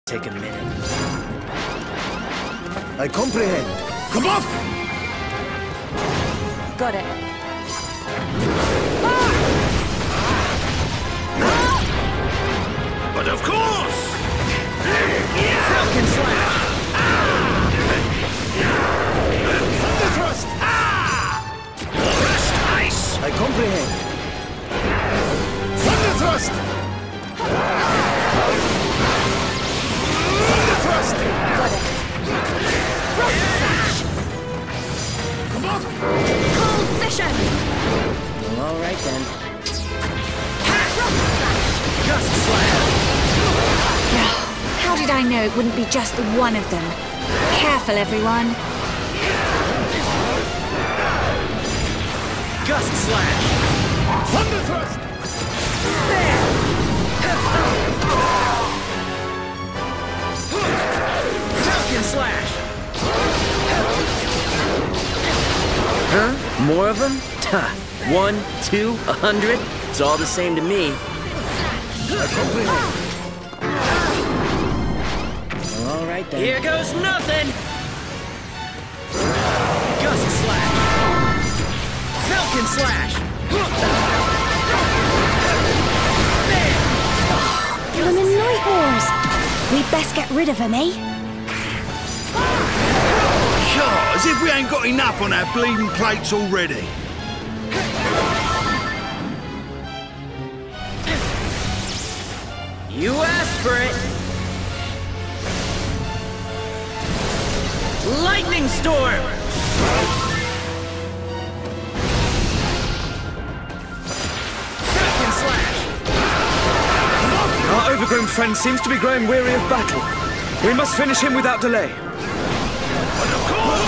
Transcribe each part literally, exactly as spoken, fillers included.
take a minute. I comprehend. Come on! Got it. But of course! Falcon Slash! Thunder Thrust! Rest ice! I comprehend. Thunder Thrust! Thunder Thrust! Got it. Frost Slash! Come on! Cold Vision! Well, all right then. Frost Slash! Gust Slash! How did I know it wouldn't be just the one of them? Careful, everyone. Gust Slash! Thunder Thrust! Falcon Slash! Huh? More of them? Ha! One, two, a hundred? It's all the same to me. I comprehend. Well, all right then. Here goes nothing! Gust Slash! Falcon Slash! Them in Night Wars. We'd best get rid of them, eh? God, as if we ain't got enough on our bleeding plates already. You asked for it! Lightning Storm! Falcon Slash! Our overgrown friend seems to be growing weary of battle. We must finish him without delay.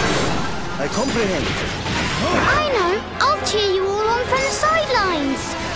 I comprehend. I know! I'll cheer you all on from the sidelines!